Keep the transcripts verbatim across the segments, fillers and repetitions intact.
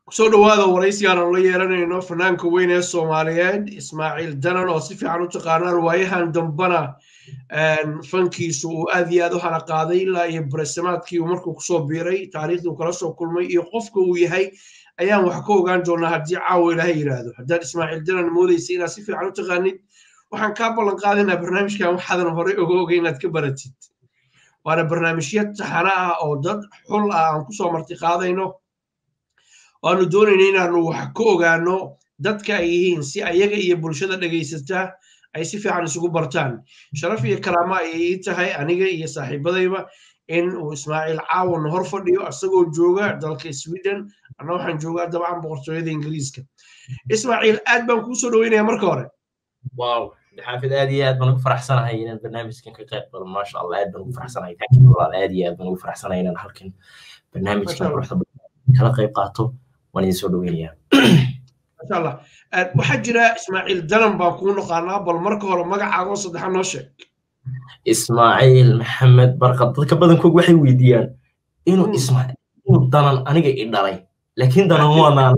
soo dhawaada waraysigaan oo la yeeranayno fanaanka weyn ee Soomaaliyeed Ismaaciil Danan oo si fiican u taqaanaan waayahan dambana fankiisu uu aad iyo aad u hana qaaday ilaa iyo barasamaadkii uu markuu ku soo biiray taariikhdii uu kala soo kulmay iyo qofka uu yahay ayaan wax ka ogaan doonaa haddii caawa ilaahay yiraahdo haddaad Ismaaciil Danan moodaysa inaad si fiican u taqaanid waxaan kaa ballan qaadaynaa barnaamijkan waxaadan horey uga ogeyn inaad ka baratid waana barnaamijyo taxana ah oo dad xul ah aan ku soo marti qaadayno waanu doonaynaa inaanu wax ka ogaano dadka ay yihiin si ayaga iyo bulshada dhageysata ay si fiican isugu bartaan sharaf iyo karaama ayay ii tahay aniga iyo saaxiibadayba in uu Ismaaciil caawan hor fadhiyo asagoo jooga dalka Sweden anna waxaan joogaa dabcan boqortooyada Ingiriiska Ismaaciil aad baan kuu soo dhaweynayaa marka hore wow xaafid aad iyo aad baan ugu faraxsanahay inaan barnaamijkan ka qayb galo ma sha Allah aad baan ugu faraxsanahay walaal aad iyo aad baan ugu faraxsanahay inaan halkan barnaamijkan quruxda kala qayb qaato waan idin soo dhaweynayaa ma sha Allah waxaa jira Ismaaciil Danan baan kuu naqaanaa bal marka hore magacaaga saddexan noo sheeg Ismaaciil Maxamed Barqad dadka badankood waxay weydiiyaan inuu Ismaaciil inuu Danan aniga i dhalay laakiin Danan waa naan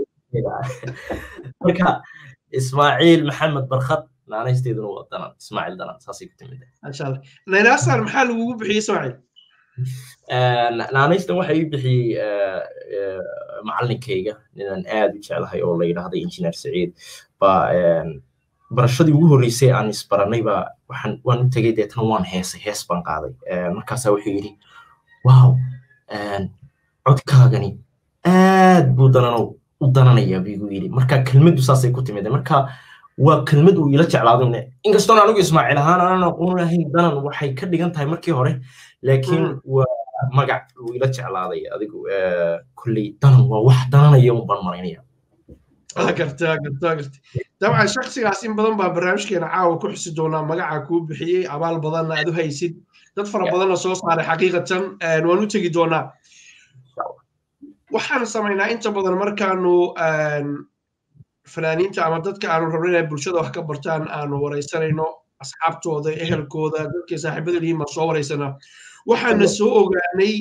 marka Ismaaciil Maxamed Barqad naanaysteeduna waa Danan Ismaaciil Danan saasi ku timid ma sha Allah naynaasan maxaa lagu bixiyay Ismaaciil naanaystan waxay ii bixiyay macallinkayga ninaan aad u jeclahay oo la yiraahdo Engineer Saciid ba barashadii ugu horeysay aan isbaranay ba waxaan waan u tagay deetan waan heesay hees baan qaaday markaas wuxuu yiri wow codkaagani aad buu Danan u dananaya bigu yiri marka kelmadu saasay ku timid marka waa kelmad uu ila jeclaado inkastoo anigu Ismaaciil ahaan aan aqoonahay Danan waxay ka dhigan tahay markii hore laakiin waa magac uu ila jeclaaday adigu kulli Danan waa wax dananaya u barmarinaya agartaa agartaa dabcan shakhsigaas in badan baa barnaamijkeena caawa ku xisi doonaa magaca kuu bixiyay abaal badanna aad u haysid dad fara badanna soo saaray xaqiiqatan waan u tagi doonaa waxaan samaynaa inta badan markaanu fanaaniinta ama dadka aanu rabno inay bulshada wax ka bartaan aanu waraysanayno asxaabtooda ehelkooda dadka saaxiibada lihiin ma soo waraysana waxaana soo ogaanay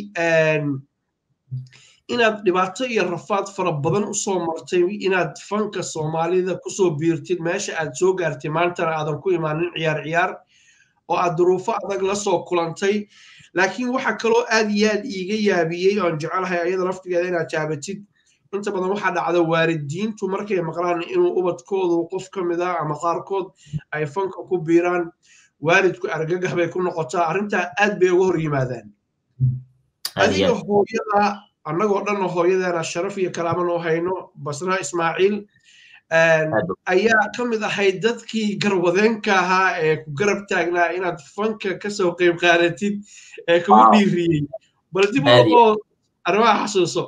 inaad dhibaato iyo rafaad fara badan u soo martay inaad fanka Soomaalida ku soo biirtid meesha aad soo gaartay maantana aadan ku imaanin ciyaar ciyaar oo aad duruufo adag la soo kulantay laakiin waxa kaloo aad iyo aad iiga yaabiyay oo aan jecelahay ayada laftigeeda inaad jaabatid inta badan waxaa dhacda waalidiintu markay maqlaan inuu ubadkoodu qof ka mid ah ama qaarkood ay fanka ku biiraan waalidku argagax bay ku noqotaa arrintaa aad bay uga hor yimaadaan adiga hooyada annagoo dhan hooyadeena sharaf iyo karaama noo hayno basra Ismaaciil ayaa ka mid ahayd dadkii garwadeenka ahaa ee ku garab taagnaa inaad fanka ka soo qayb qaadatid ee kugu dhiiriyey bal dib u arrimaha xasuuso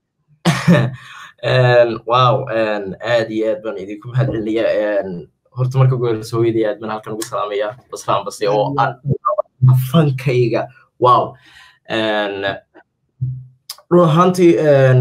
wow aad iyo aad baan idinku mahadcelinayaa horta marka ugu horeysa hooyadii aad baan halkan ugu salaamayaa basraan basi oo fankayga wow run ahaantii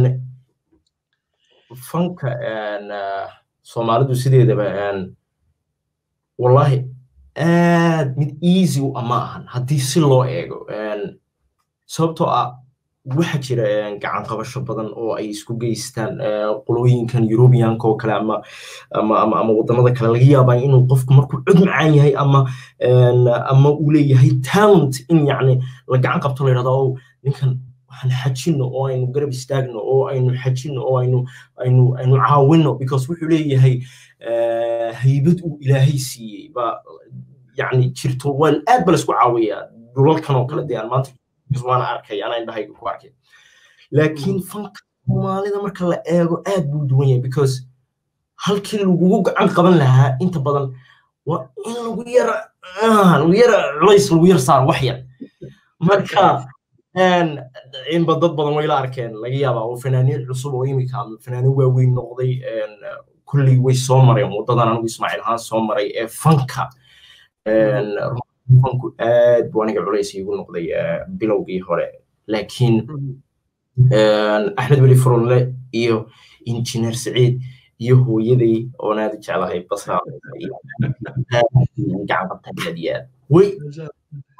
fanka Soomaalidu sideedaba wallahi aad mid easy u ama ahan haddii si loo eego sababtoo ah waxa jira gacan qabasho badan oo ay isku geystaan qolooyinkan European-ka oo kale ama ama ama wadamada kale laga yaabaa inuu qofku markuu cod macaan yahay ama ama uu leeyahay talent in yacni la gacan qabto la yiraahdo oo ninkan waxaan xajino oo aynu garab istaagno oo aynu xajino oo aynu aynu aynu caawino because wuxuu leeyahay haybad uu Ilaahay siiyay ba yacni jirto waan aad bal isku caawiyaa dhulalkan oo kale deegaan maanta waan arkay ana indhahay ku arkay laakiin fanka Soomaalida marka la eego aad buu duwan yahay because halkii lagu gacan qaban lahaa inta badan waa in lagu yara lagu yara culays lagu yar saar wax yar marka in dad badan way la arkeen laga yaabaa oo fanaaniin cusub oo imika ama fanaaniin waaweyn noqday kulli way soo mareen wadadan anigu Ismaaciil ahaan soo maray ee fanka fanku aad buu aniga culays igu noqday bilowgii hore laakiin Axmed Weli Furunle iyo Engineer Saciid iyo hooyaday oo aad jeclahay basra gacan qabtay badiyaa way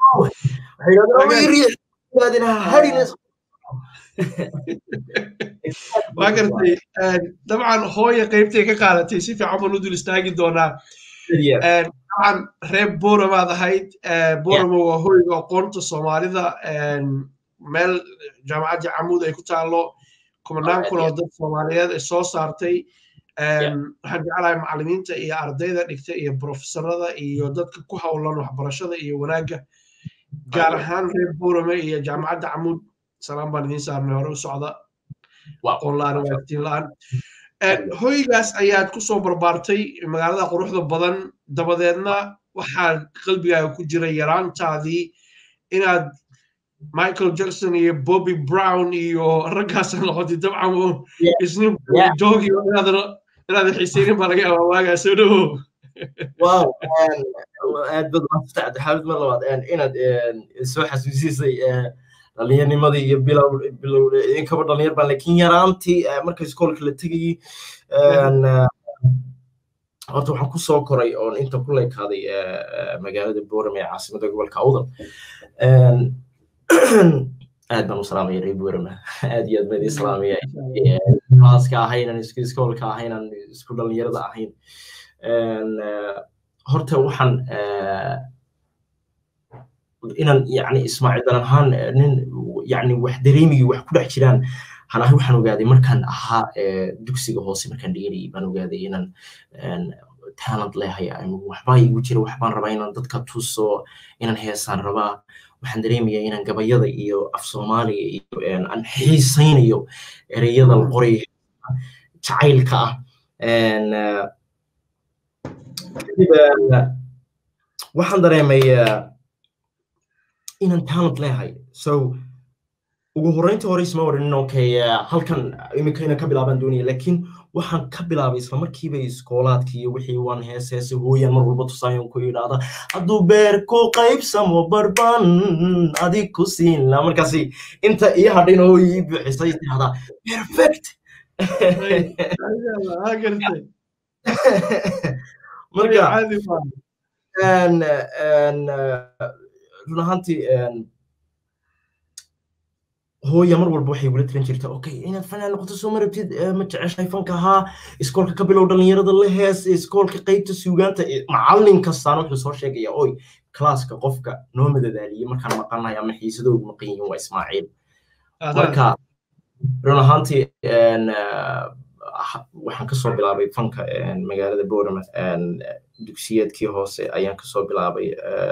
waxay هذه هارينس waa gartay dabcan hooya qaybtay ka qaadatay si fiican baan u dul istaagi doonaa dabcan reer boramaad ahayd boramo waa hoyga aqoonta soomaalida meel jaamacadda camuud ay ku taallo kumanaan kun oo dad soomaaliyeed ay soo saartay waxaan jeclahay macallimiinta iyo ardayda dhigta iyo profesorada iyo dadka ku hawlan waxbarashada iyo wanaagga gaar ahaan reer borame iyo jaamacadda camuud salaam baan idiin saarnay hore u socda aqoon la-aan waagtiin la-aan hoygaas ayaad ku soo barbaartay magaalada quruxda badan dabadeedna waxaa qalbigaaga ku jira yaraantaadii inaad michael jackson iyo bobby brown iyo raggaasa noqotay dabcan isnin joogi inaad xiiseynin baa laga yaabaa waagaa soo dhawow wow aad bad maftacad xaalad mar labaad inaad soo xasuusisay dhalinyarnimadii iyo bilow bilow inkaba dhalinyar baan laakiin yaraantii marka iskoolka la tegayey horta waxaan ku soo koray oon inta ku leekaaday magaalada boorame ee caasimada gobolka awdal aad baan u salaamaya reer boorame aad iyo aad baan idin salaamaya maaska ahaynan isku iskoolka ahaynan isku dhalinyarada ahayn horta waxaan inaan yani ismaaciil dalan ahaan nin yani wax dareemiyo wax ku dhex jiraan han ahay waxaan ogaaday markaan ahaa dugsiga hoose markaan dhiganayay baan ogaaday inaan talent leehay waxbaa igu jira waxbaan rabaa inaan dadka tuso inaan heesaan rabaa waxaan dareemayaa inaan gabayada iyo af soomaaliga iyo aan xiisaynayo ereyada la qoray jacaylka ah waxaan dareemayaa inaan talent leehay so ugu horreyntii hore isma oranin okay halkan iminka inaan ka bilaabaan doonaya laakiin waxaan ka bilaabay isla markiiba iskoolaadkii iyo wixii waan hees heese hooyaan mar walba tusaayan ku yidhaahda hadduu beer ku qaybsamo barban adig ku siin la markaasi inta ii hadhin oo ii buuxisay tirahdaa perfect marka run ahaantii hooya mar walba waxay igula tiran jirta okay inaad fanaan noqoto soo marabtid ma jeceshahay fanka ahaa iskoolka ka bilow dhalinyarada la hees iskoolka qaybta suugaanta macallin kastaan wuxuu soo sheegaya oy klaaska qofka noo madadaaliyey markaan maqanahay ama xiisadoodu maqan yihiin waa ismaaciil marka run ahaantii waxaan kasoo bilaabay fanka magaalada boorama dugsiyeedkii hoose ayaan kasoo bilaabay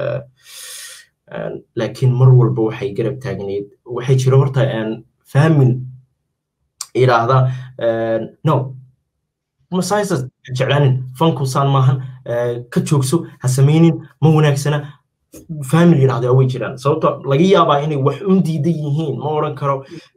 laakiin mar walba waxay garab taagneyd waxay jiro horta fahmin yidhaahda no masaysas jeclaanin fanku saan maahan ka joogso ha samaynin ma wanaagsana family yidhaahda way jiraan sababto laga yaabaa inay wax un diidan yihiin ma oran karo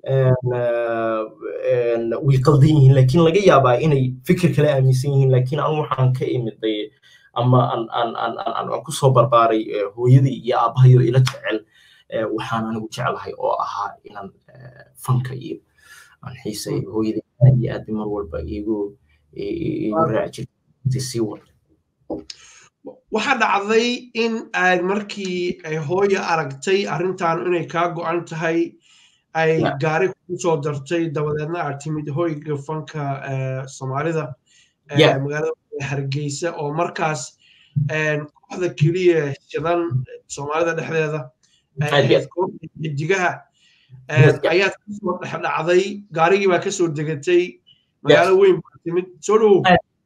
way qaldan yihiin laakiin laga yaabaa inay fikir kale aaminsan yihiin laakiin anu waxaan ka imiday ama aan aan aan aan ku soo barbaaray hooyadii iyo aabahayo ila jecel waxaan anigu jecelahay oo ahaa inaan fanka iyo aan xiisay hooyadii iyo aad mar walba igu igu raaci jirtay si wad waxa dhacday in ay markii ay hooyo aragtay arrintan inay ka go'an tahay ay gaari ku soo dartay dabadeedna aad timid hooyga fanka Soomaalida magaalada Hargeysa oo markaas kooxda kaliya shidan Soomaalida dhexdeeda xidigaha ayaad ku soo dhacday gaarigii baa ka soo degatay magaalo weyn baa timid soo dhow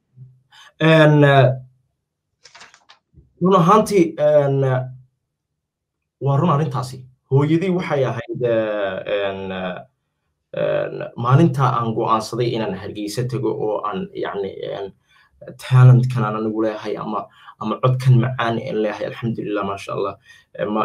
run ahaantii waa run arrintaasi hooyadii waxay ahayd maalinta aan go'aansaday inaan Hargeysa tago oo aan yani talent kan aan anigu leeyahay ama ama codkan macaan ee leeyahay alxamdulillah ma sha Allah ma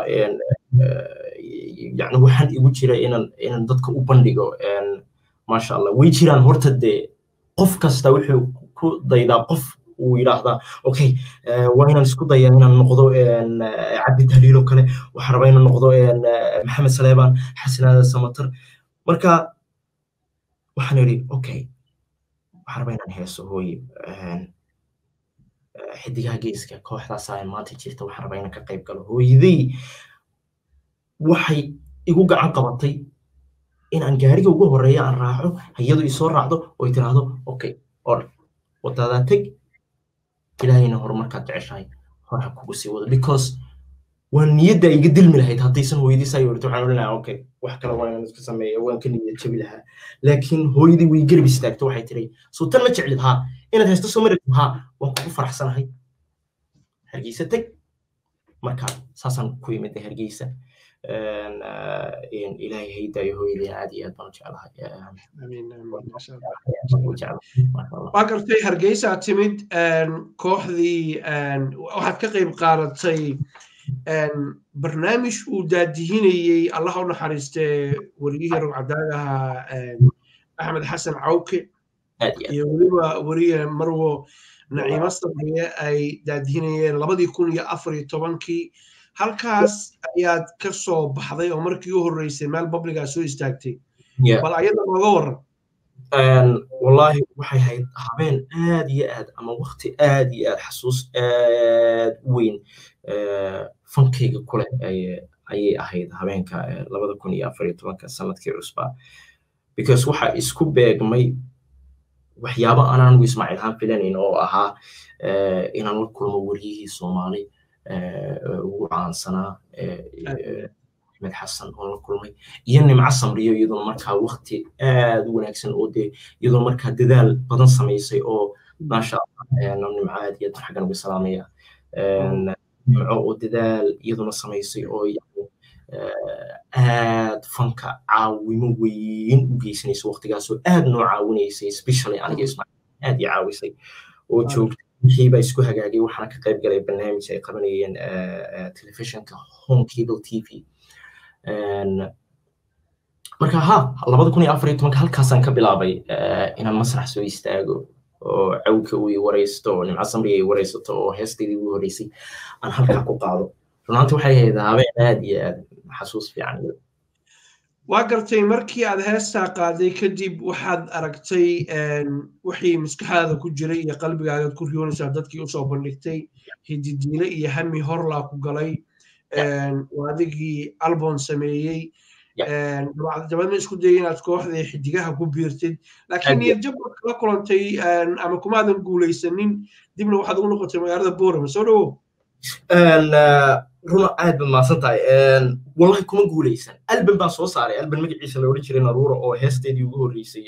yani waxaan igu jira inaan inaan dadka u bandhigo ma sha Allah way jiraan horta de qof kasta wuxuu ku daydaa qof uu yiraahdaa okay waa inaan isku dayaa inaan noqdo cabdi tahliil oo kale waxaan rabaa inaan noqdo maxamed saleebaan xasanaada samatar marka waxaan yiri okay waxaan rabaa inaan heeso hooyo xidigaha geeska kooxdaas ay maanta jirta waxaan rabaa inaan ka qayb galo hooyadii waxay igu gacan qabatay in aan gaariga ugu horeeya aan raaco hayadu isoo raacdo oo ay tiraahdo okay or wadada tag ilaahayna horumarkaad jeceshahay hore kugu sii wado because waan niyadda iga dilmi lahayd haddaysan hooyadiis ay orto waxaan oran okay wax kale waa inaan iska sameeyo waan ka niyad jabi lahaa laakiin hooyadii way garab istaagto waxay tiri soo tan ma jeclid haa inaad haysto soo marid haa waan kugu faraxsanahay Hargeysa tag marka saasaan ku yimid Hargeysa in ilaahay haydayo hooyadii aad iyo aad baan jeclahay amiin ma sha Allah waa gartay Hargeysa timid kooxdii waxaad ka qayb qaadatay barnaamij uu daadihinayay Allah u naxariistay wariyihii rugcadaagaha Axmed Xasan Cawke iyo waliba wariye Marwo Naciima Sabriye ay daadihinayeen labadii kun iyo afar iyo tobankii halkaas ayaad ka soo baxday oo markii u horeysay meel publica soo istaagtay bal ayada nooga waran والله waxay hayd habeen aad iyo aad ama waqti aad iyo aad xasuus aad weyn fankayga kule ayay ahayd habeenka labada kun iyo afar iyo tobanka sanadkii cusbaa because waxa isku beegmay waxyaabo aanan u Ismaaciil haan filanin oo ahaa inaan la kulmo wariyihii Soomaali ugu caansanaa Axmed Xasan oo la kulmay iyo Nimco Samriyo iyadoo markaa waqti aad u wanaagsan oo de iyadoo markaa dadaal badan sameysay oo maasha Allah Nimco aad iyo aad xagan ugu salaamaya Nimco oo dadaal iyadoo sameysay oo aad fanka caawimo weyn u geysanayso waqtigaas oo aad noo caawinaysay especially aniga Ismaaciil aad i caawisay oo joogtay wixii baa isku hagaagay waxaan ka qayb galay barnaamij ay qabanayeen telefishinka Home Cable T V marka ha labada kun iyo afar iyo tobanka halkaasaan ka bilaabay inaan masrax soo istaago oo Cawke uu wareysto oo Nimco Samriye ay wareysato oo heesteedii ugu horeysay aan halkaa ku qaado runtii waxay ahayd habeen aad iyo aad xasuus fiican waa gartay markii aad heestaa qaaday kadib waxaad aragtay wixii maskaxdaada ku jiray iyo qalbigaaga ku riyoonaysa dadkii u soo bandhigtay hididiile iyo hami horlaa ku galay waadigii album sameeyay dabadna isku dayay inaad kooxdii xidigaha ku biirtid laakiin niyad jab la kulantay ama kumaadan guulaysanin dibna waxaad ugu noqotay magaalada Boorama soo dhawo runa aad baan maasan tahay wallahi kuma guulaysan album baan soo saaray album magaciisa la oran jiray Naruuro oo heesteedii ugu horeysay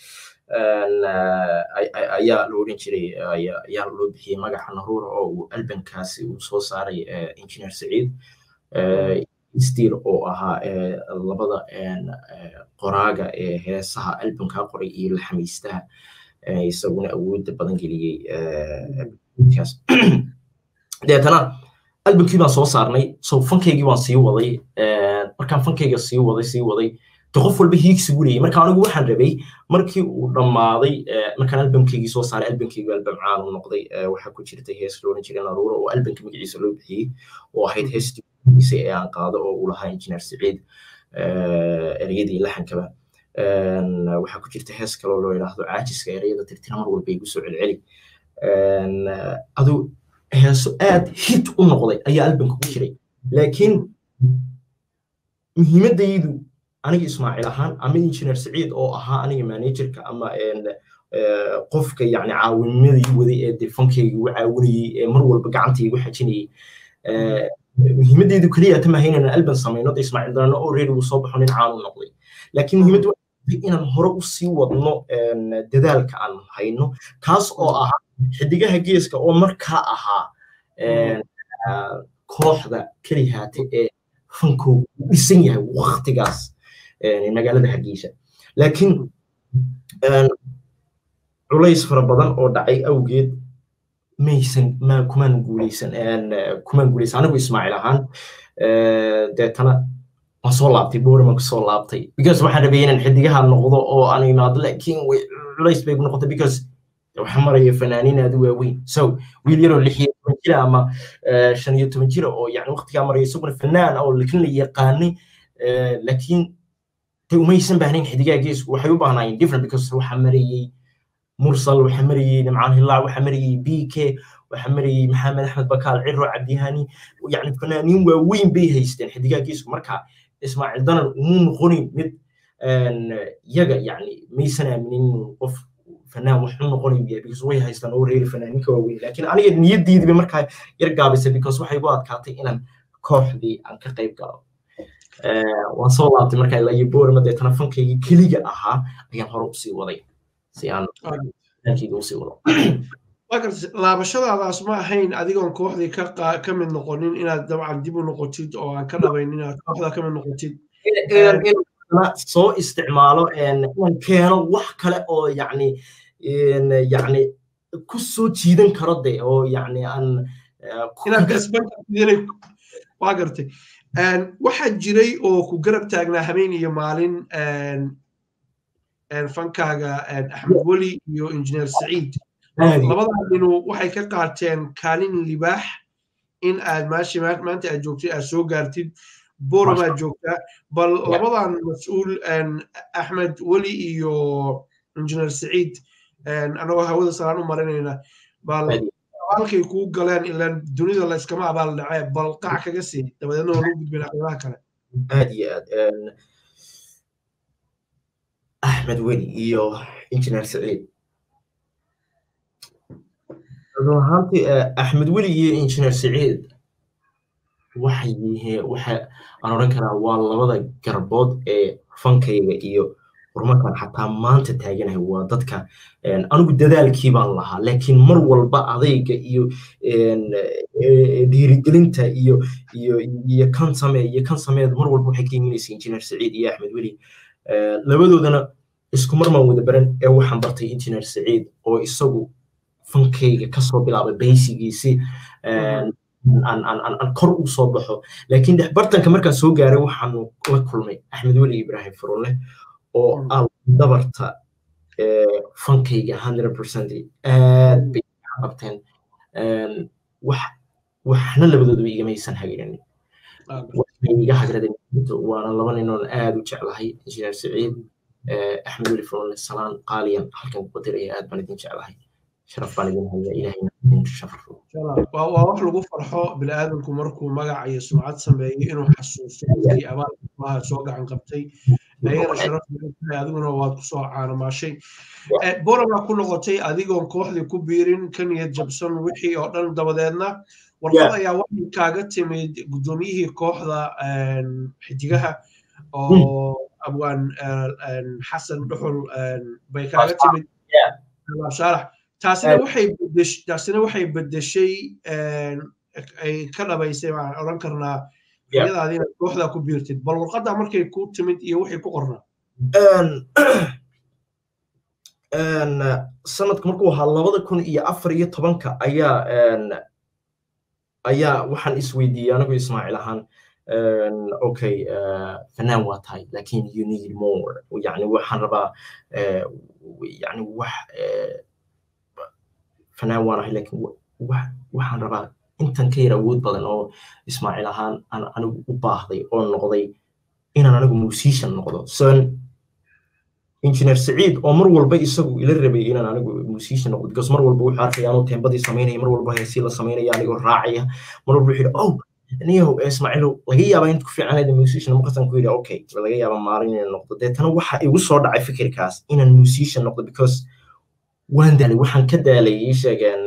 ayaa la oran jiray ayaa loo bixiyay magaca Naruuro oo albumkaasi uu soo saaray Engineer Saciid stiil oo ahaa labada qoraaga ee heesaha albumka qoray iyo la xamiistaha isaguna awood badan geliyay deetana albumkii baan soo saarnay soo fankaygii waan sii waday markaan fankayga sii waday sii waday qof walba hiigsi guliyay marka anigu waxaan rabay markii uu dhamaaday markaan albumkaygii soo saaray albumkaygu album caan u noqday waxa ku jirtay hees loo oran jiray Naruuro oo albumka magaciisa loo bixiyay oo ahayd heestiisa ee aan qaado oo uu lahaa Engineer Saciid ereyadii laxankaba waxa ku jirta hees kale oo loo yiraahdo caajiska ereyada tirtira mar walba igu soo celceli adu heeso aad hit u noqday ayaa albumka ku jiray laakiin muhiimadaydu aniga Ismaaciil ahaan ama Engineer Saciid oo ahaa aniga managerka ama qofka yani caawinadii waday ee fankayga u caawinayay ee mar walba gacantayga xajinayay muhiimadaydu kaliya tama haynana album sameeyno Ismaaciil Darano oo reer uu soo baxo nin caan u noqday laakiin muhiimadu inaan hore u sii wadno dadaalka aan hayno kaas oo ahaa xidigaha geeska oo markaa ahaa kooxda kaliyaate ee fanku dhisan yahay waqtigaas magaalada Hargeysa laakiin culays fara badan oo dhacay awgeed maysan ma kuman guulaysan kuman guulaysan anigu Ismaaciil ahaan deetana waan soo laabtay Boorama ku soo laabtay because waxaan rabay inaan xidigaha noqdo oo aan imaado laakiin culays bay noqotay because waxaan maraya fanaaniin aad u waaweyn so wiil yar oo lix iyo toban jir ama shan iyo toban jir oo yani waqtiga maraya isaguna fanaan oo laakiin la yaqaanay laakiin tay umaysan baahnayn xidigaha geesku waxay u baahnaayeen different because waxa marayay mursal waxa marayay Nimcaan Hilaac waxa marayay B K waxa marayay Maxamed Axmed Bakaal Ciro Cabdihani yani fanaaniin waaweyn bay haysteen xidigaha geesku marka Ismaaciil Danan uu noqonin mid yaga yani maysan aaminin qof fanaan wax u noqonayo yahay because way haystaan oo reeri fanaaninka waaweyn laakiin aniga niyaddiidiba markaa yar gaabisay because waxay igu adkaatay inaan kooxdii aan ka qayb galo waan soo laabtay markaa ilaa iyo boorama deetana fankaygii keliga ahaa ayaan hore usii waday si aan fankayga usii wado laabashadaadaas ma ahayn adigoon kooxdii ka ka mid noqonin inaad dabcan dib u noqotid oo aan ka dhabayn inaad kooxda ka mid noqotid soo isticmaalo inaan keeno wax kale oo yani yani ku soo jiidan karo de oo yani aan inaad kasbanka waa gartay waxaa jiray oo ku garab taagnaa habeen iyo maalin fankaaga axmed weli iyo injineer saciid labadaa ninu waxay ka qaateen kaalin libaax in aad maashi maanta aad joogtid aad soo gaartid booramaa joogtaa bal labadan mas-uul axmed weli iyo injineer saciid anagoo hawada salaan u marinayna bal halkay kuu galeen ilaan dunida layskama abaal dhacee bal qac kaga sii dabadeedna waa lagu gudbeen aqrimaha kale aad iyo aad axmed weli iyo injineer saciid run ahaantii axmed weli iyo injineer saciid waxay yihiin waxa aan odhan karaa waa labada garbood ee fankayga iyo horumarkan xataa maanta taaganahay waa dadka anigu dadaalkii baan lahaa laakiin mar walba adayga iyo dhiirigelinta iyo iyo iyo kan samee iyo kan sameed mar walba waxay ka imanaysa injineer saciid iyo axmed weli labadoodana isku mar maan wada baran ee waxaan bartay injineer saciid oo isagu fankayga kasoo bilaabay baysigiisi aan kor u soo baxo laakiin dhexbartanka markaan soo gaaray waxaan la kulmay axmed weli ibraahim furule oo ah dabarta fankayga hundred percent aad bay qabteen wax waxna labadooduba igamaysan hagiranin waxbay iga hagradeen waana laba ninoon aad u jeclahay injineer saciid axmed weli furule salaan qaaliyan halkan ku diraya aad baan idin jeclahay sharaf baan idin haya ilahayna idin sharafo waa wax lagu farxo bini'aadamku markuu magac iyo sumcad sameeyo inuu xasuusto dadkii abaalmaha soo gacan qabtay ayagana sharaf tahay adiguna waad kusoo caanamaashay booramaa ku noqotay adigoon kooxdii ku biirin ka niyad jabsan wixii oo dhan dabadeedna warqad ayaa waxay kaaga timid guddoomiyihii kooxda xidigaha oo abwaan xasan dhuxul bay kaaga timid shaarax taasina waxay bedeshay taasina waxay bedeshay ay ka dhabaysay baan oran karnaa iyadaadii inaad kooxdaa ku biirtid bal warqaddaa markay ku timid iyo waxay ku qornaa sanadku markuu ahaa labada kun iyo afar iyo tobanka ayaa ayaa waxaan isweydiiyey anigu ismaaciil ahaan okay fanaan waa tahay lakin you need more yani waxaan rabaa yani wax fanaan waan ahay laakiin waxaan rabaa intan ka yar awood badan oo ismaaciil ahaan aan anigu u baahday oo noqday inaan anigu musician noqdo son injineer saciid oo mar walba isagu ila rabay inaan anigu musician noqdo because mar walba wuxuu arkaya anuu teembadii samaynaya mar walba heesii la samaynaya anigoo raacaya mar walba wuxuu yidhi oh niyow ismaaciilow laga yaabaa inaad ku fiicanayd musician markaasaan ku yidhi okay laga yaabaa maalin inaan noqdo deetana waxa igu soo dhacay fikirkaas inaan musician noqdo because waan daalay waxaan ka daalay ii sheegeen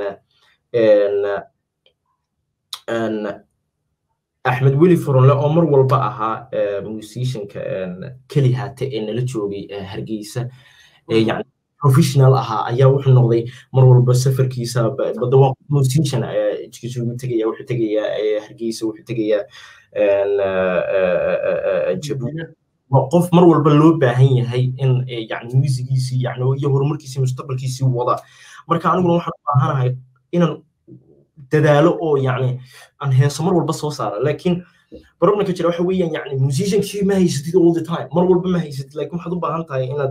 axmed weli furunle oo mar walba ahaa musicianka keli haate ee nala joogay hargeysa yani professional ahaa ayaa wuxuu noqday mar walba safarkiisa bada waa musician isugu tegaya wuxuu tegayaa hargeysa wuxuu tegayaa jabuuti qof mar walba loo baahan yahay in yani musigiisii yani iyo horumarkiisii mustaqbalkiisii wada marka aniguna waxaan u baahanahay inaan dadaalo oo yani aan heeso mar walba soo saara laakiin problemka jira waxa weeyaan yani musiciankii ma haysatid all the time mar walba ma haysatid laakiin waxaad u baahan tahay inaad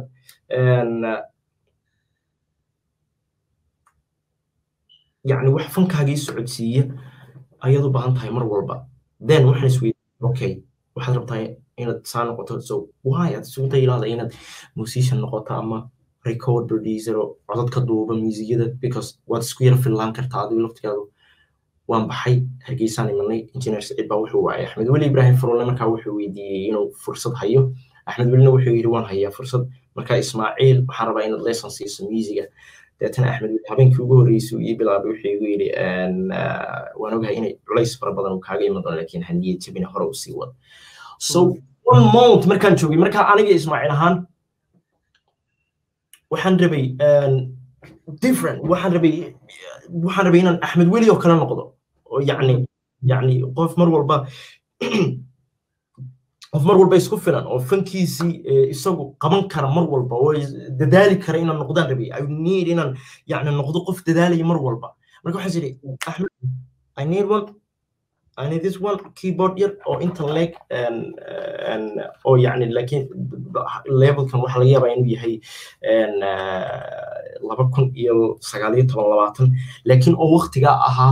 يعني wax fankaagii socodsiiya ayaad u baahan tahay mar walba then waxaan isweydiiyey okay waxaad rabtaa inaad saa noqoto so why aad isugu daylaada inaad musician noqoto ama record producer oo codadka duuba muusigada because waad isku yara fillaan kartaa adigu laftigaadu waan baxay hargeysaan imanay engineer saciid baa wuxuu waayay axmed weli ibraahim furule markaa wuxuu weydiiyey inuu fursad hayo axmed welina wuxuu yidhi waan hayaa fursad markaa ismaaciil waxaan rabaa inaad lesson siiso musiga deetana axmed weli habeenkii ugu horreysay ii bilaabay wuxuu igu yidhi waan ogahay inay culays fara badan uu kaaga iman doono laakiin haniyad jabina hore u sii wado so one month markaan joogay markaa aniga ismaaciil ahaan waxaan rabay different waxaan rabay waxaan rabay inaan axmed weli oo kale noqdo oo yacni yacni qof mar walba qof mar walba isku filan oo fankiisii isagu qaban kara mar walba oo dadaali kara inaan noqdaan rabay I need inaan yacni noqdo qof dadaalaya mar walba marka waxaan yidhi axmed I need one I need this one keyboard yar oo inta leg and oo yacni laakiin levelkan waxaa laga yaabaa inuu yahay laba kun iyo sagaal iyo toban labaatan laakiin oo waqtigaa ahaa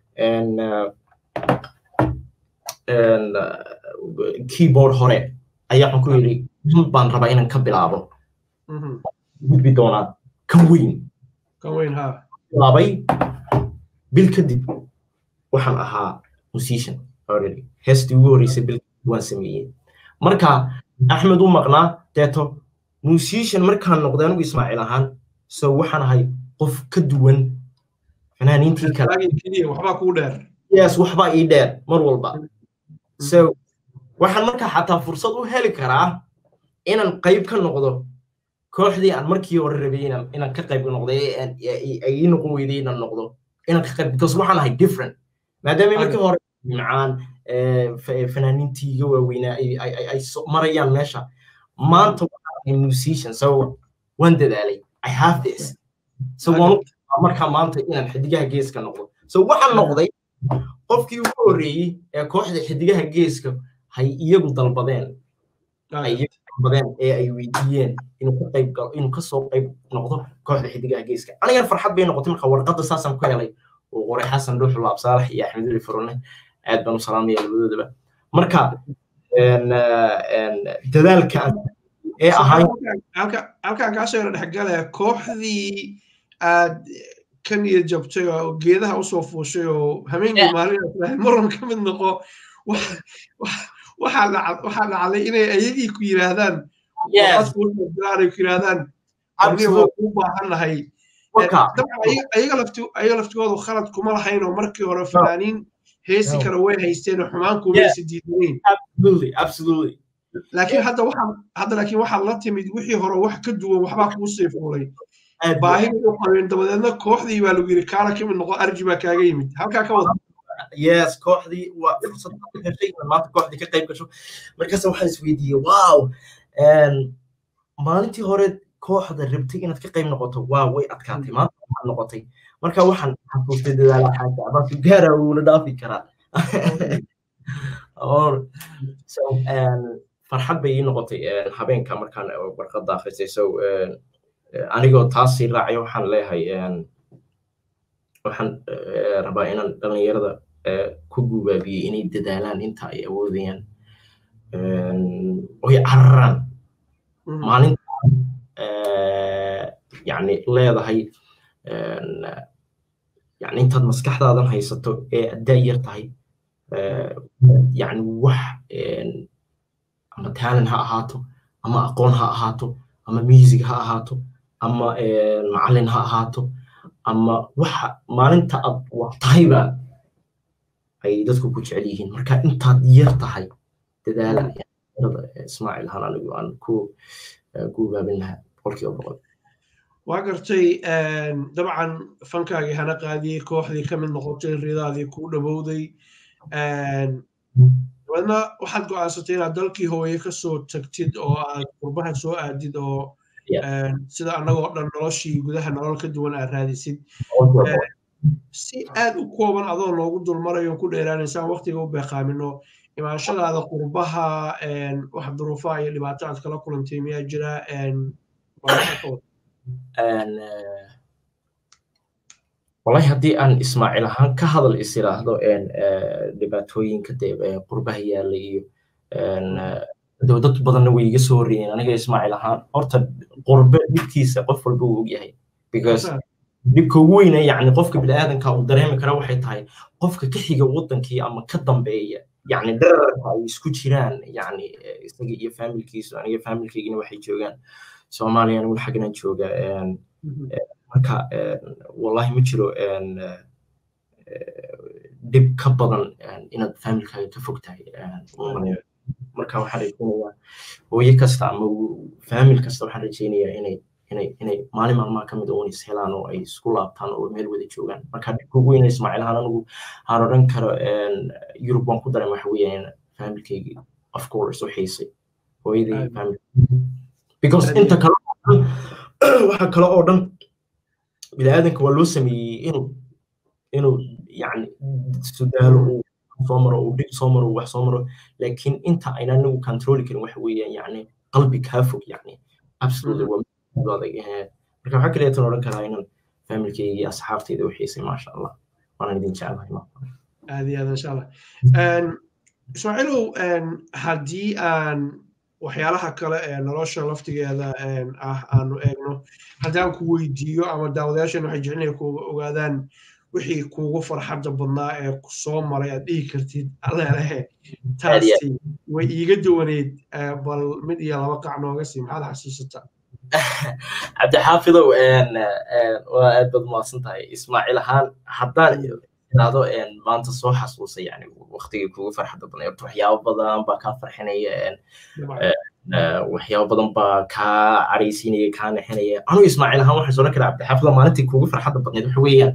keyboard hore ayaa waxaan ku yidhi baan rabaa inaan ka bilaabo gudbi doonaa kan weyn kan weyn ha bilaabay bil kadib waxaan ahaa musician already heestii ugu horreysay bil waan sameeyey marka axmed u maqnaa deeto musician markaan noqday anigu ismaaciil ahaan so waxaan ahay qof ka duwan fanaaniintii kale waxbaa kuu dheer yes waxbaa ii dheer mar walba so waxaan markaa xataa fursad u heli karaa inaan qayb ka noqdo kooxdii aan markii hore rabay inaan inaan ka qayb noqday ay ii noqon weyday inaan noqdo inaan ka qayb because waxaan ahay different maadaama markii hore macaan fanaaniintii iga waaweynaa ay marayaan meesha maanta waxaan ahay musician so waan dadaalay I have this so waan markaa maanta inaan xidigaha geeska noqdo so waxaan noqday qofkii ugu horreeyey ee kooxda xidigaha geeska hay iyagu dalbadeen ay iyagu dalbadeen ee ay weydiiyeen inuu ka qayb galo inuu ka soo qayb noqdo kooxda xidigaha geeska anigana farxad bay noqotay marka warqadda saasaan ku helay oo qoray xasan dhuuxul laab saalax iyo axmed weli furone aad baan u salaamaya labadoodaba marka dadaalka ee ahay halkaan kaasoo yara dhexgalaya kooxdii aad kan iyo jabtay oo geedaha usoo fuushay oo habeenkii maalin maran ka mid noqo waxaa dhacday inay ayagii ku yiraahdaan ay ku yiraahdaan aniga waa kuu baahannahay ayaga laftigoodu khalad kuma lahayn oo markii hore fanaaniin heesi kale way haysteen oo xumaan kumaysa diidanayn laakiin hadda waxaa hadda laakiin waxaa la timid wixii hore wax ka duwan waxbaa kuu sii fuulay baahi u qabeen dabadeedna kooxdii baa lagu yiri kaala ka mid noqo arji baa kaaga yimid halkaa ka wada yes kooxdii waa fursad heshay maanta kooxdii ka qayb gasho markaas waxaan isweydiiyey wow maalintii hore kooxda rabtay inaad ka qayb noqoto waa way adkaatay maanta waxaad noqotay marka waxaan xasuustay dadaala xaaja abaa gaara uuna dhaafi karaa so farxad bay ii noqotay habeenka markaan warqadda akhrisay so anigoo taasii raacay waxaan leeyahay waxaan rabaa inaan dhalinyarada ku gubaabiyey inay dadaalaan inta ay awoodayaan oy cararaan maalinta yani leedahay yani intaad maskaxdaadan haysato ee daayar tahay yani wax ama talent ha ahaato ama aqoon ha ahaato ama music ha ahaato ama macallin ha ahaato ama waxa maalinta aad wax tahayba ay dadku ku jecel yihiin marka intaad yar tahay dadaala ismaaciil han anigu aan ku guubaabin lahaa boqolkiiba boqol waa gartay dabcan fankaagii hana qaadiyey kooxdii ka mid noqotay ridaadii ku dhawowday dabeedna waxaad go'aansatay inaad dalkii hooye ka soo tagtid oo aad qurbaha soo aadid oo sida annagoo dhan noloshii gudaha nolol ka duwan aad raadisid si aad u kooban adoo noogu dulmarayo ku dheeraanaysaan waqtiga u beeqaamino imaanshadaada qurbaha wax duruufaha iyo dhibaato aad kala kulantay miyaa jira والله هدي أن إسماعيل هان كهذا الإسرائيل هذا إن دباتوين كده قربه يالي إن دودت بدن ويجي سوريين أنا جاي إسماعيل هان أرتب قربة بكيسة قف البوق يهي because بكوينة يعني قفك بالآدم كأو درهم كروحي تاي قفك كحيجة وطن كي أما كدم بيا يعني دررka ay isku jiraan yani isaga iyo familkiisu aniga familkaygina waxay joogaan Soomaaliya anigu xaggan jooga een marka wallahi ma jiro een dib ka badan inaad familkaaga ka fogtahay marka waxaan rajeynayaa hooyo kasta ama famil kasta waxaan rajeynayaa inay inay inay maalin maalmaha ka mid ah is helaan oo ay isku laabtaan oo meel wada joogaan marka dib ugu weyn Ismaaciil ahaan anigu aan oran karo een Yurub waan ku dareemay waxa weeyaan familkaygi of course oo xiisay hooyadii family because inta kale waxa kale oo dhan bini'aadanka waa loo sameeyay inuu inuu yani sudaalo uu soo maro uu dib soo maro wax soo maro laakiin inta aynaan anagu control karin waxa weeyaan yani qalbi ka fog yani absolutely marka waxa kale oo oran karaa inaan familkaygi asxaabtayda u xiisay ma sha Allah waan idin jecelahay aad iyo aad insha Allah een Ismaaciilow een hadii aan waxyaalaha kale ee nolosha laftigeeda een ah aanu eegno hadaan ku weydiiyo ama daawadayaashan waxay jecel ku ogaadaan wixii kuugu farxadda badnaa ee ku soo maray aad dhihi kartid alleelahe taasi way iiga duwaneed bal mid iyo laba qac nooga sii maxaad xasuusataa Cabdi Xaafidow een waa aad bad maasantahay Ismaaciil ahaan haddaan inaado een maanta soo xasuusay yani waqtigii kuugu farxadda badnaa waxyaabo badan baa ka farxinaya een waxyaabo badan baa ka careysiinaya ka naxinaya anu Ismaaciil ahaan waxaan soo karaa Cabdi Xaafidow maalintii kuugu farxadda badneed waxa weeyaan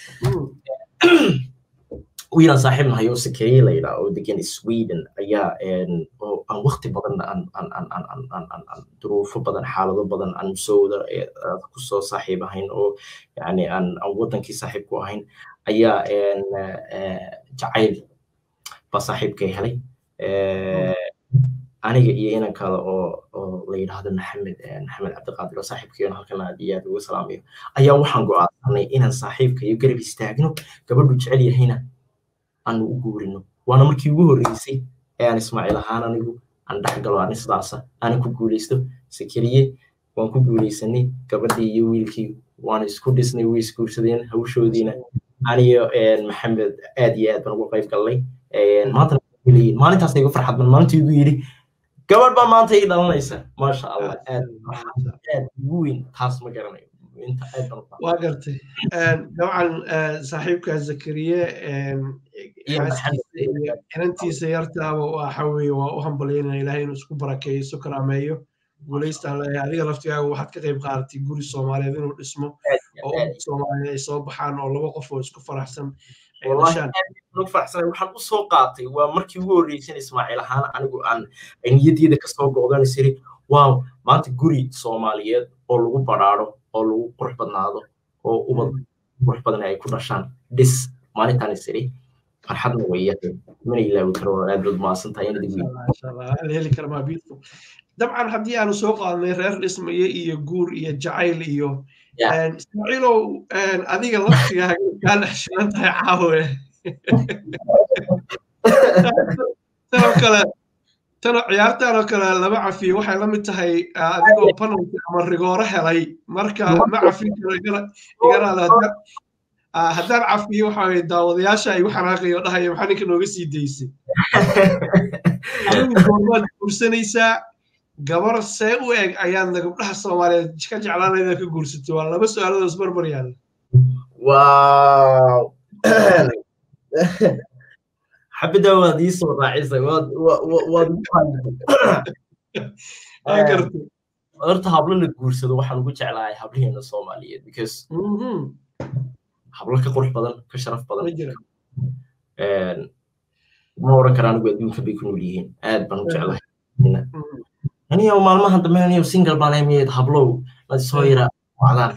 wiilan saaxiibna hayo Sakariye la yiraahdo oo degan Sweden ayaa een oo aan waqti badan aan aan aan aan aan aan duruufo badan xaalado badan aan soo ku soo saaxiib ahayn oo yani aan wadankii saaxiib ku ahayn ayaa een jacayl ba saaxiibkay helay aniga iyo inaan kale oo oo la yiraahdo Maxamed Maxamed Cabdiqaadir oo saaxiibkeena halkan aad iyo aad ugu salaamayo ayaa waxaan go'aansanay inaan saaxiibkayo garab istaagno gabadhu jecel yahayna aan u guurino waana markii ugu horeysay ee aan Ismaaciil ahaan anigu aan dhaxgalo aan isdaasa aan ku guuleysto Sakariye waan ku guuleysanay gabadhii iyo wiilkii waan isku dhisnay way iskuursadeen hawshoodiina aniyo Maxamed aad iyo aad baan ugu qayb galnay maanta maalintaas igu farxad badan maalintii ugu yiri gabadh baa maanta ii dhalanaysa ma sha Allah aad aad weyn taas ma garanayo inta aad baan waa gartay een dabcan saaxiibka Sakariye een inantiisa yartaaba waxa weeye waa u hambalyeynaa Ilaahay inuu isku barakeeyo isku karaameeyo guuleystaan leeyahay adiga laftigaaga waxaad ka qayb qaadatay guri Soomaaliyeed inuu dhismo oo Soomaaliyeed ay soo baxaan oo laba qof oo isku faraxsan ay dhashaan ugu faraxsan waxaan u soo qaatay waa markii ugu horeysay Ismaaciil ahaan anigu aan niyadeyda ka soo go'dan siri waaw maanta guri Soomaaliyeed oo lagu baraaro oo lagu qurux badnaado oo ubad qurux badan ay ku dhashaan dhis maalintan siri farxadna weeyay mana ilaawi karo aad bad maasantahay in dib insha Allah heli karma biidku dabcan hadii aanu soo qaadnay reer dhismaye iyo guur iyo jacayl iyo een Ismaaciilow een adiga laftigaaga ka dhaxshan tahay caawe tan kale tan ciyaartaan oo kale laba cafiyo waxay la mid tahay adigoo penalty ama rigoore helay marka ma cafin karo igana igana haddaan cafiyo waxa ay daawadayaasha ay waxaan aqayo dhahayo waxaan ninka nooga sii deysay adigu goormaad guursanaysaa gabar see u eg ayaan gabdhaha Soomaaliyeed ka jeclaanayda ka guursatay waa laba su'aalood is barbar yaal wow حبيت أودي صوت عيسى واد واد أكرت أرت هابلنا الجورس هذا واحد نقول على هابلين الصومالية because هابلك قرح بدن كشرف بدن ما ورا كران قديم كبيكون وليين عاد بنقول على هنا يعني يوم ما هذا ما يعني سينجل بالامية هابلو ما تصيره وعلى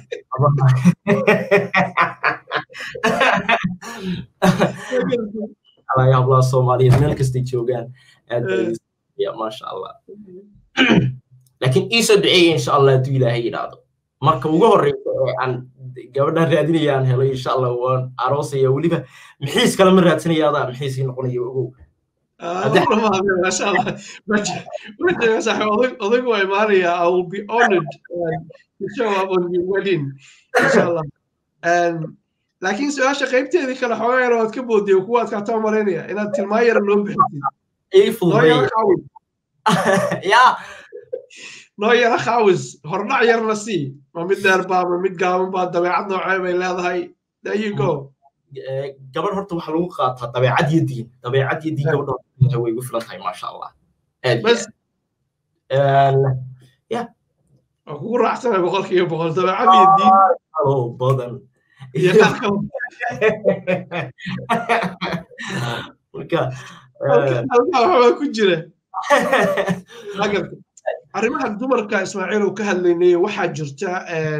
على يا الله الصوماليين من كستي جوجان يا ما شاء الله لكن إيش أدعي إن شاء الله دويله هي هذا مركب وجهر عن قبلنا راديني عن هلا إن شاء الله وان عروسي يا وليفة محيس كلام راديني هذا محيس ينقلني يوجو ما شاء الله بس بس صح أظن أظن وين ماريا I will be honored to show up on your wedding إن شاء الله laakiin su'aasha qaybteedii kale xogaa yar waad ka boodiyo kuwaad ka taa maleynaya inaad tilmaan yar noo bixitid ii fududeey ya noo yara khaawis hordhac yarna sii ma mid dheer baa ma mid gaaban baa dabeecad noocee bay leedahay there you go gabadh horta waxaa lagu qaataa dabeecad iyo diin dabeecad iyo diin gabadha way ugu filan tahay maasha allah bas ya kugu raacsanahay boqolkiiba boqol dabeecad iyo diin oo badan iyo qaarka marka halkaa ku jira arrimaha dumarka Ismaaciil oo ka hadlaynay waxaa jirta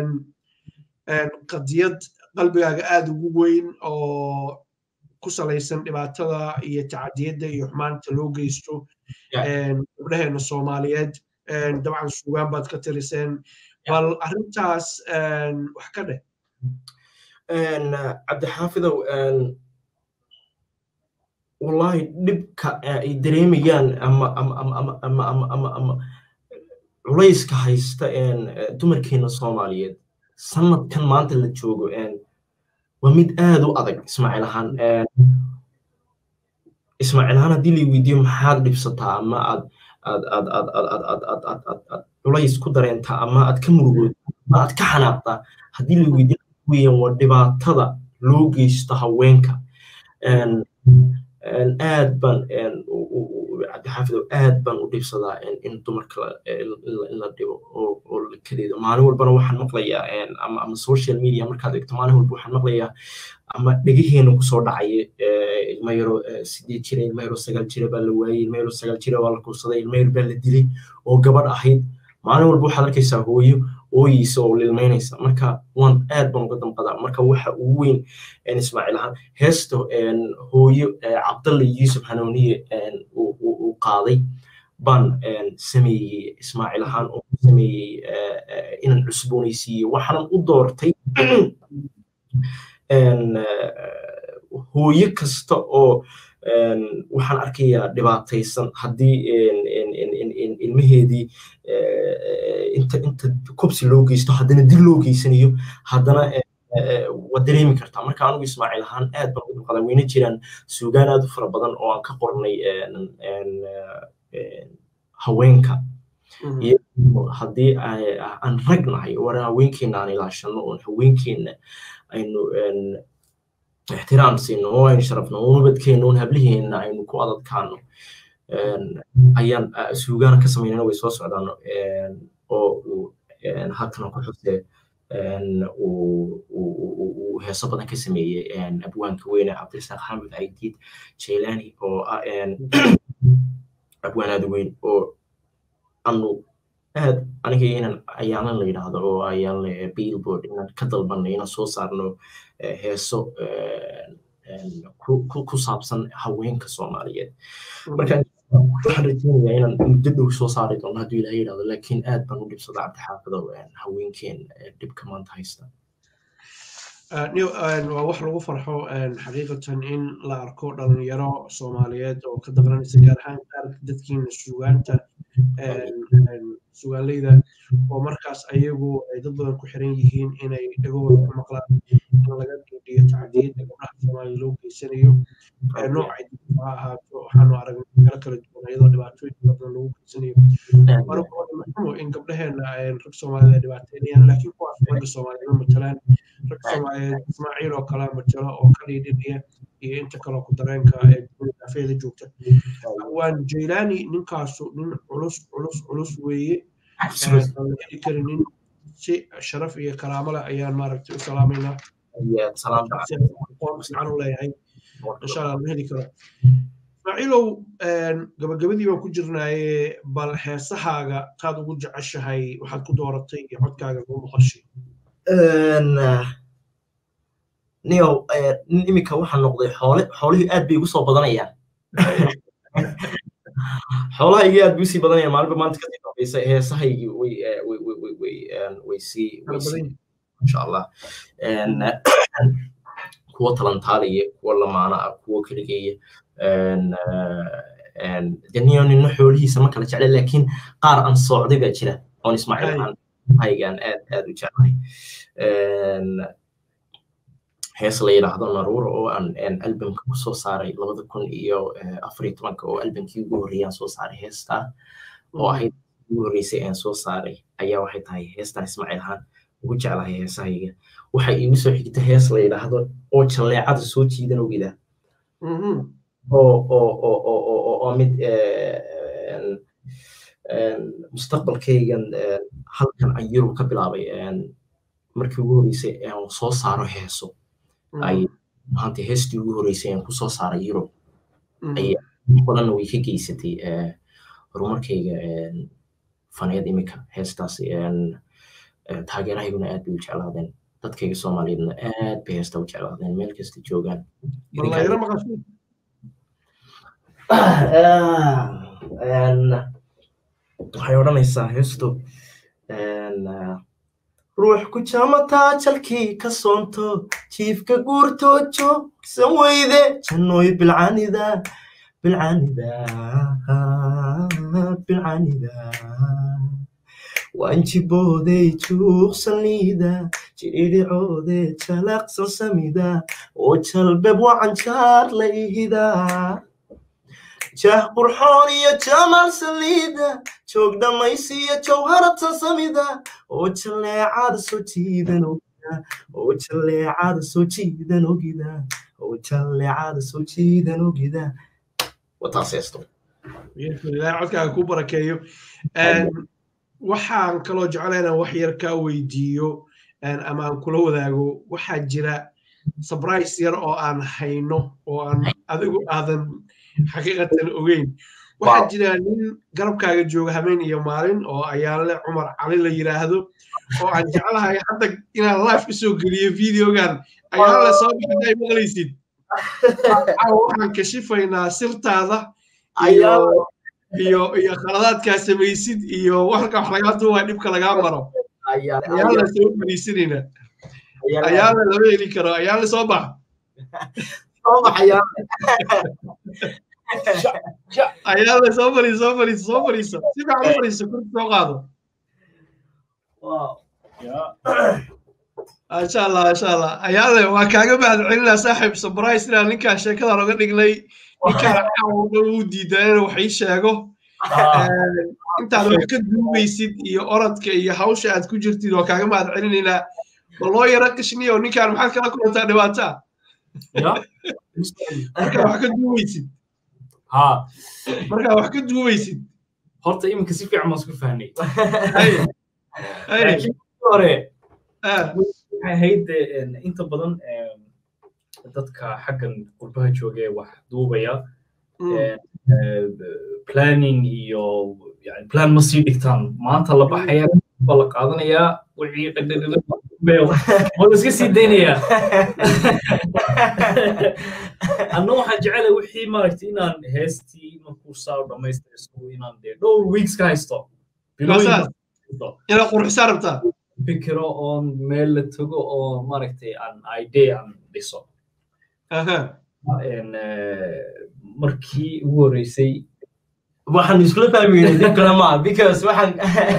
qadiyad qalbigaaga aad ugu weyn oo ku salaysan dhibaatada iyo tacadiyada iyo xumaanta loo geysto gabdhaheena Soomaaliyeed dabcan suugaan baad ka tiriseen bal arrintaas wax ka dheh cabdixaafidow wallahi dhibka ay dareemayaan ama ama ama ama ama ama ama culayska haysta dumarkeena Soomaaliyeed sanadkan maanta la joogo waa mid aad u adag Ismaaciil ahaan Ismaaciil ahaan haddii la weydiiyo maxaad dhibsataa ama aad aad aad aad aad aad aad aad aad aad culays ku dareentaa ama aad ka murugoodtaa ama aad ka xanaaqtaa haddii la weydiiyo weeyaan waa dhibaatada loo geysto haweenka aad baan cabdixaafidow aad baan u dhibsadaa in dumarka in la dhibo oo la kadeedo maalin walbana waxaan maqlayaa ama ama social media markaad eegto maalin walba waxaan maqlayaa ama dhegaheena kusoo dhacaya ilmo yaro sideed jira ilmo yaro sagaal jira baa la waayey ilmo yaro sagaal jira baa la kursaday ilmo yar baa la dilay oo gabadh ahayd maalin walba waxaad arkaysaa hooyo ooyeysa oo lilmaynaysa marka waan aad baan uga damqadaa marka waxa ugu weyn Ismaaciil ahaan heesta hooyo Cabdalle Yuusuf Hanuuniye uu qaaday baan sameeyey Ismaaciil ahaan oo sameeyey inaan cusboonaysiiyo waxaan u doortay hooyo kasta oo waxaan arkayaa dhibaataysan haddii ilmaheedii inta inta kobsi loo geysto haddana dil loo geysanayo haddana waa dareemi kartaa marka anigu Ismaaciil ahaan aad baan ugu qadaa weyna jiraan suugaan aad u fara badan oo aan ka qornay haweenka iyo haddii aan rag nahay war haweenkeena aan ilaashano oo haweenkeena aynu ixtiraam siino oo aynu sharafno oo nabadkeena oo habliheena aynu ku adadkaano ayaan suugaan ka sameynayna way soo socdaan oo halkan ku xusay uu heeso badan ka sameeyay abwaanka weyne Cabdirasaaq Xamed Aydiid Jeelani oo abwaan aad weyn oo anu aad aniga inaan ayaan la yiraahdo oo ayaan la Billboard inaan ka dalbanay inaan soo saarno heeso ku saabsan haweenka Soomaaliyeed marka waxaan rajaynayaa inaan muddo dhow soo saari doono haddii Ilaahay yiraahdo laakiin aad baan u dhibsadaa cabdixaafidow haweenkeen dhibka maanta haysta waa wax lagu farxo xaqiiqatan in la arko dhalinyaro Soomaaliyeed oo ka daqranaysa gaar ahaan dadkiina suugaanta suugaaleyda oo markaas ayagu ay dad badan ku xiran yihiin inay dhagahooda ku maqlaan in laga dhiiyo tacdiyada gabdhaha Soomaaliya loo geysanayo noocay ha ahaato waxaanu aragnay meelo kala duwan iyadoo dhibaatooyin badan lagu geysanayo marka waa in gabdhaheena rag Soomaaliyeed dhibaateynayaan laakiin kuwaas ragga Soomaaliyeed matalaan rag Soomaaliyeed Ismaaciil oo kale matalo oo ka dhiidhiya iyo inta kale ku dareenka ee afeeda joogta waan Jeelani ninkaasu nin culus culus culus weeye heli karinin si sharaf iyo karaamo leh ayaan maaragtay u salaamayna salaam fiican u leeyahay insha Allah heli karo Ismaaciilow gabagabadii baan ku jirnaaye bal heesahaaga taad ugu jeceshahay waxaad ku dooratay iyo codkaaga ugu maqashay niyow imika waxaan noqday xoole xoolihii aad bay ugu soo badanayaan xoolahaygii aad bay usii badanayaan maalinba maanta kasii dambaysa heesahaygii way way way way way way sii way sii insha allah kuwa talantaalaya kuwa lamaana ah kuwa keligeeya daniyo nina xoolihiisa ma kala jecla laakiin qaar aan socday baa jira oon Ismaaciil aan haygaan aad aad u jeclahay hees la yiraahdo naruuro oo aan aan albumka ku soo saaray labada kun iyo afar iyo tobanka oo albumkii ugu horreeyay soo saaray heesta oo ahayd ugu horreysay aan soo saaray ayaa waxay tahay heestan Ismaaciil ahaan ugu jeclahay heesahayga waxa iigu soo xigta hees la yiraahdo oo jaleecada soo jiidan ogida oo oo oo oo oo mid mustaqbalkaygan halkan aan Yurub ka bilaabay markii ugu horreysay aan soo saaro heeso ay maanta heestii ugu horreysay aan ku soo saaray Yurub ay badan way ka geysatay horumarkayga faneed imika heestaas taageerahayguna aad bay u jeclaadeen dadkayga Soomaaliyeedna aad bay heesta u jeclaadeen meel kasta joogaan wallahi maqashay waxay odhanaysaa heestu ruux ku jaamataa jalkii ka soonto jiifka guurtoojo san weyde jannooy bilcaanida bilcaanida bilcaanida waan jibooday juuqsan liida jidhicoode jalaqsan samida oo jalbeb wacanjaar la ihida jah qurxoon iyo jamaal saliida joog dhamaysiya jawharatan samida oo jaleecada soo jiidan ogida oo jaleecada soo jiidan ogida oo jaleecada soo jiidan ogida wataas heesto ilaahay codkaaga ku barakeeyo waxaan kaloo jeclaynaa wax yar kaa weydiiyo ama aan kula wadaago waxaa jira surprise yar oo aan hayno oo aan adigu aadan xaqiiqatan ogeyn waxaa jira nin garabkaaga jooga habeen iyo maalin oo ayaale Cumar Cali la yiraahdo oo aan jeclahay hadda inaan live ka soo geliyo videogan ayaale soo bixinay maqlaysid waxaan ka shifaynaa sirtaada iyo iyo iyo khaladaadka samaysid iyo warka wax laga duubay dhibka laga maro ayaale soo fariisinayna ayaale lama heli karo ayaale soo bax soo bax ayaale ayaale soo fariiso soo fariiso soo fariiso si fiican u fariiso kursi soo qaado wow ya insha Allah insha Allah ayaale waa kaaga mahad celinaa saaxiib surprise inaan ninka sheekada looga dhignay ninka uu u diiday wax ii sheego inta aad wax ka duubaysid iyo orodka iyo hawsha aad ku jirtid oo kaaga mahad celinayna loo yara qishniyo ninkan maxaad kala kulantaa dhibaato ya marka wax ka duubaysid ha marka wax ka duubaysid horta iminka si fiican ma isku fahnay ay ay hore ah hay'ad inta badan dadka xaggan qurbaha joogay wax duubaya planning iyo yani plan ma sii dhigtaan maanta la baxaya la qaadanaya wixii qadadada wala iska sii daynaya anna waxaan jecelahay wixii maaragtay inaan heestii markuu saa dhamaystiro inaan dee dhowr weeks ka haysto bilowin ila qurxisa rabtaa fikiro oo meel la tago oo maaragtay aan idea aan dhiso aha en markii ugu horeysay waxaan isla fahmaynay dib kale ma because waxaan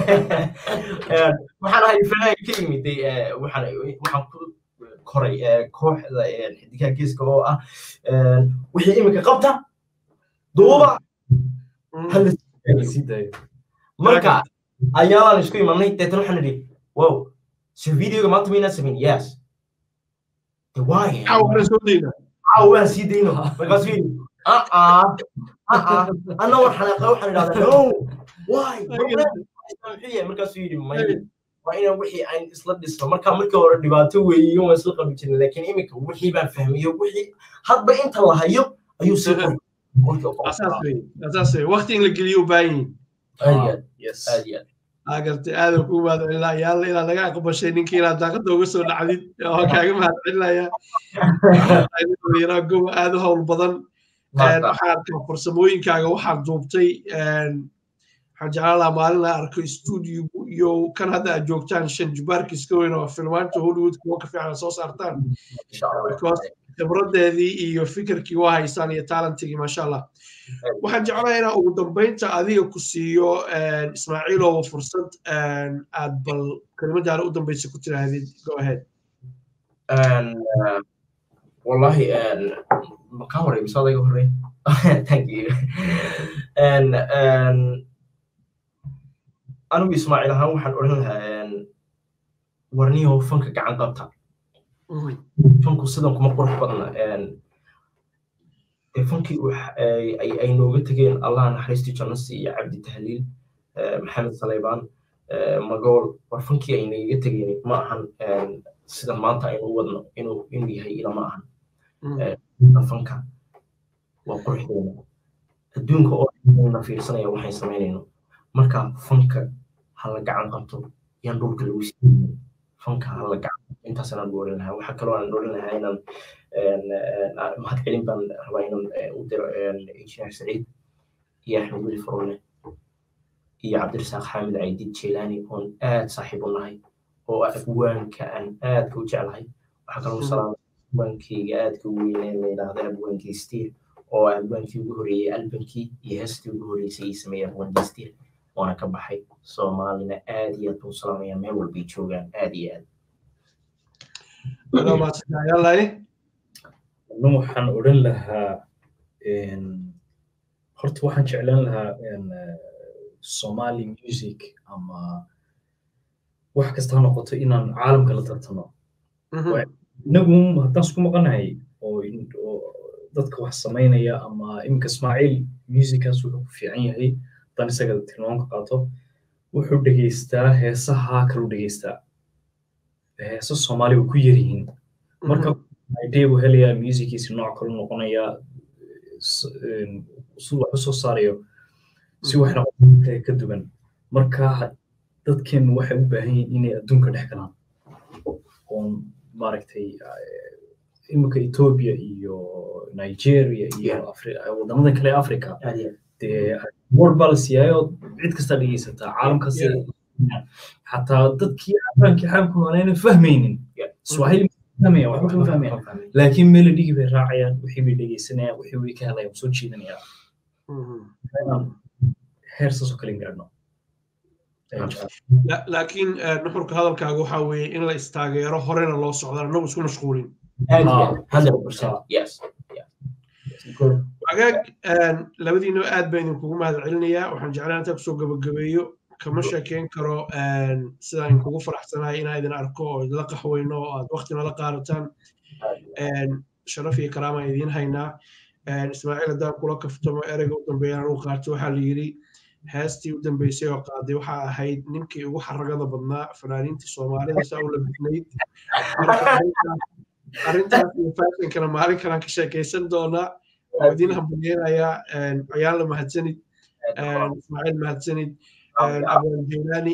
waxaan ahay fanaan ka yimid waxaan waxaan ku koray kooxda xidigaha geeska oo ah wixii imika qabta duuba hal si dayo marka ayaan isku imanay deetan waxaan nidhi wow si videoga maanta wayna sameyn yes the why how are so dina how are si dina markaas wi ah ah ah ana waxaan aqaa waxaan idhaahdaa no why markaas wi may waa inaan wixii aan isla dhisno marka markii hore dhibaato weeyo waan isla qabi jirnay laakiin imika wixii baan fahmiyo wixii hadba inta la hayo ayuu sii asaasay asaasay waqti in la geliyo baayin yes yes agartay aad ku baad ilaa yaalla ila laga aqbashay ninkii ila daaqada uga soo dhacdid oo kaaga mahad celinaya ayuu gow aad u hawl badan waxaad ka farsamooyinkaaga waxaad duubtay waxaan jeclaa maalin la arko studio iyo kan hadda aad joogtaan shan jubaarkiis ka weyn oo filmaanta Hollywood kuwa ka fiican soo saartaan khibradeedii iyo fikirkii waa haysaan iyo talentigii masha Allah waxaan jeclahay inaan ugu dambeynta adiga ku siiyo Ismaaciil oo fursad aad bal kalimadaan u dambeysay ku tiraahdid go ahead والله مكان وري مساعدة يقول thank you and and أنا بإسماعيل هم وحن قلنا ورنيه فنك عن قبطة فنك صدق كم قرح بدنا and فنك أي أي نوع تجين الله نحرستي جنسي يا عبد التهليل محمد صليبان مقول وفنك أي نوع تجين ما عن sida maanta aynu wadno inuu inuu yahay ilama ahan fanka waa qurxoona adduunka oo dhan fiirsanaya waxay sameynayno marka fanka hala gacan qabto yan dhulka lagu siiyay fanka hala gacan intaas aan dooran lahaa waxa kale oo aan dooran lahaa inaan mahad celin baan rabaa inaan u diro injineer Saciid iyo Axmed Weli Farole iyo Cabdirasaaq Xaamid Ciidid Jeelani oo aad saaxiib u nahay oo abwaanka aan aad u jeclahay waxa kale oo salaam abwaankayga aad ka weynay leedahay abwaankii Steel oo abwaankii ugu horeeyay albankii iyo heestii ugu horeysay sameeyay abwaankii Steel waana ka baxay Soomaalina aad iyo aad u salaamaya meel walba joogaan aad iyo aad أنا ما تسمع يلا إيه waxaan oran lahaa in horta waxaan jeclaan lahaa in Somali music ama wax kasta ha noqoto inaan caalamka la tartano inagu haddaan isku maqanahay oo dadka wax sameynaya ama imka Ismaaciil musicaas wuxuu ku fiican yahay tan isaga tilmaamka qaato wuxuu dhageystaa heesaha kala dhageystaa heeso Soomaali ku yariin marka idea uu helayaa musiciisa nooc kale noqonaya suu wax soo saarayo si wax noqon ka duwan marka dadkeen waxay u baahan yihiin inay adduunka dhex galaan oo maaragtay imka Ethiopia iyo Nigeria iyo Afrika wadamada kale Afrika ee world balance yayo cid kasta dhageysata caalamka si hatta dadkii afaankii xamku aanay fahmaynin Swahili fahmaya wax ma fahmaya laakiin melody bay raacayaan wixii bay dhageysanayaan wixii way ka helayaan soo jeedinayaan heersaso kale gaarno laakiin nuxurka hadalkaaga waxa weeye in la istaageero horena loo socdo annagu isku mashquulin one hundred percent yes wagaag labadiina aad baan idinkugu mahad celinayaa waxaan jeclaan intaa kusoo gabagabeeyo kama sheekeyn karo sidaan kugu faraxsanahay inaan idin arko oo idinla qaxweyno oo aad waqti nala qaadataan sharaf iyo karaama idin haynaa Ismaaciil haddaan kula kaftamo ereyga u dambeeyana uu qaato waxaa la yidhi heestii u dambeysay oo qaaday waxaa ahayd ninkii ugu xaragada badnaa fanaaniintii Soomaalida saa u labisnayd arrintaas iyo faashinkana maalin kalaan ka sheekaysan doonaa oo idin hambalyeynaya ayaan la mahadsanid Ismaaciil mahadsanid أبو الجيلاني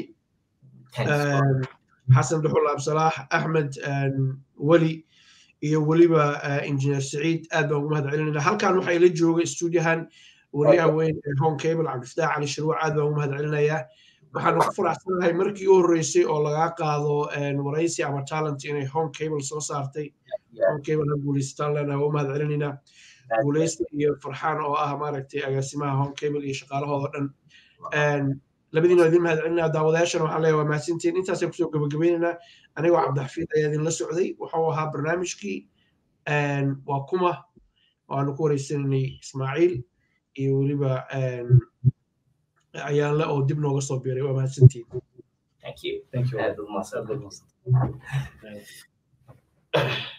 حسن دحول عبد صلاح أحمد ولي iyo waliba engineer Saciid aad baan ugu mahad celinayna halkaan waxa ila jooga stuudiyahan wariyaha weyn ee Home Cable Cabdifataax Ali Shirwac aad baan ugu mahad celinayaa waxaan ku faraxsanahay markii u horeysay oo laga qaado waraysi ama talent inay Home Cable soo saartay Home Cable guuleystaan lana ugu mahad celinayna guuleysta iyo farxaan oo ah maaragtay agaasimaha Home Cable iyo shaqaalahooda dhan labadiina idin mahad celinaa daawadayaashana waxaan leeyahay waa mahadsantiin intaasaan kusoo gabagabeynayna anigoo Cabdixafiid ayaa idinla socday wuxuu ahaa barnaamijkii waa kuma waanu ku wareysanaynay Ismaaciil iyo weliba ayaan la oo dib nooga soo biiray waa mahadsantiin thank you thank you